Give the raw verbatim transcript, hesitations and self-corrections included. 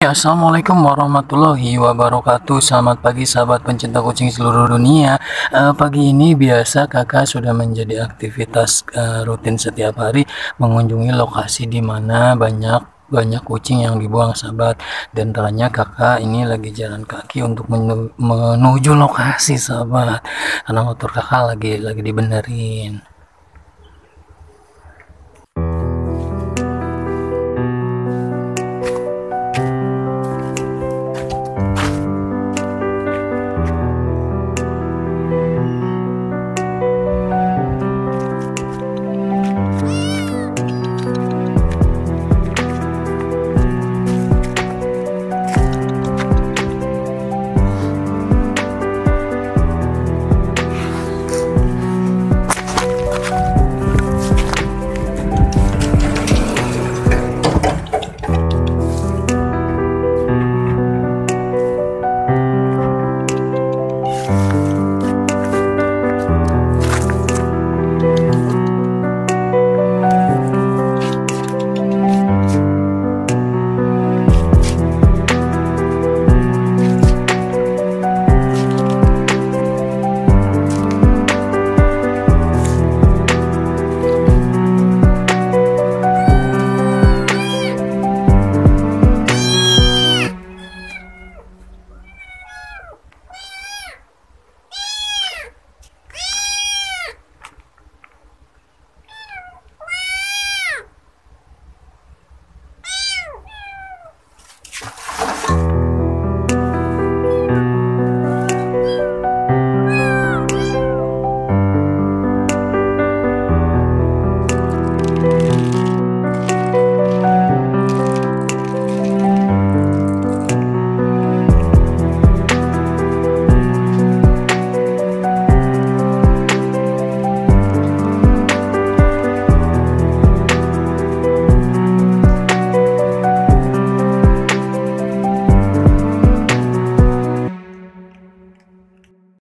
Ya, assalamualaikum warahmatullahi wabarakatuh. Selamat pagi sahabat pencinta kucing seluruh dunia. Eh, pagi ini biasa kakak sudah menjadi aktivitas eh, rutin setiap hari mengunjungi lokasi di mana banyak banyak kucing yang dibuang sahabat. Dan ternyata kakak ini lagi jalan kaki untuk menu- menuju lokasi sahabat, karena motor kakak lagi lagi dibenerin.